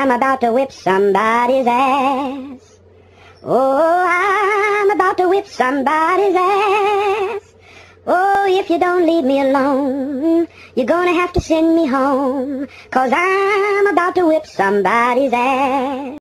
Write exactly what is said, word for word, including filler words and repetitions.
I'm about to whip somebody's ass. Oh, I'm about to whip somebody's ass. Oh, if you don't leave me alone, you're gonna have to send me home, 'cause I'm about to whip somebody's ass.